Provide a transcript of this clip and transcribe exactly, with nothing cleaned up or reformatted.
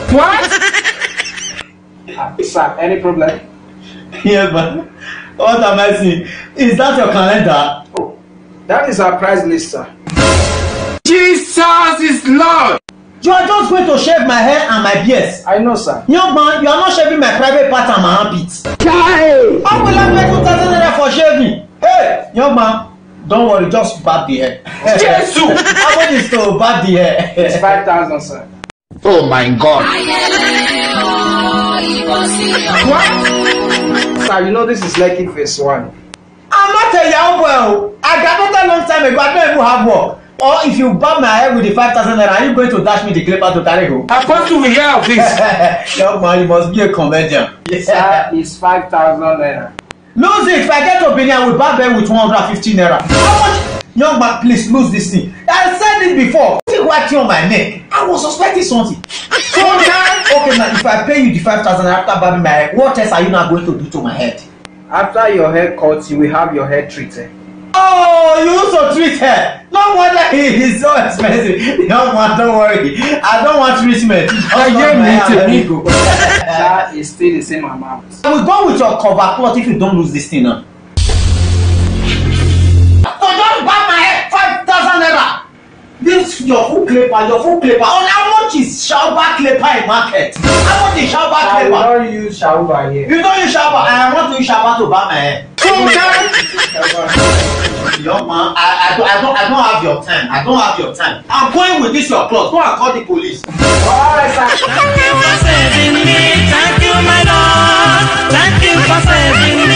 What? Uh, sir, any problem? Yeah, but what am I seeing? Is that your calendar? Oh, that is our price list, sir. Jesus is Lord. You are just going to shave my hair and my beard. I know, sir. Young man, you are not shaving my private part and my armpits. Hey. How will I pay two thousand naira for shaving? Hey, young man, don't worry, just bat the hair. Jesus. How much is to bat the hair? It's five thousand, sir. Oh my God. What? Sir, you know this is Lekki phase one. I'm not a young boy. I graduated a long time ago. I don't even have work. Or if you bat my hair with the five thousand naira, are you going to dash me the clipper to carry home? I want to hear of this. Young man, you must be a comedian. Sir, it's five thousand naira. Lose it. If I get to Benin, I will bat them with one hundred fifty naira. How much? Young man, please lose this thing. I said it before. See what on my neck. I was suspecting something. So now, okay, now if I pay you the five thousand after babbing my hair, what else are you now going to do to my head? After your hair cut, you will have your hair treated. Oh, you also treat hair. No wonder it is so expensive. Young man, don't worry. I don't want treatment. I hear me to me. That is still the same amount. I will go with your cover cloth if you don't lose this thing now. So don't buy my hair five thousand naira. This your full clipper, your full clipper. On how much is shower clipper in market? How much is shower I will clipper? not use shower here. You don't use shower. I want to use shower to buy my hair. Young man, I, I, don't, I, don't, I don't have your time. I don't have your time. I'm going with this your clothes. Go and call the police. Alright, sir. Thank you for saving me. Thank you, my Lord. Thank you for saving me.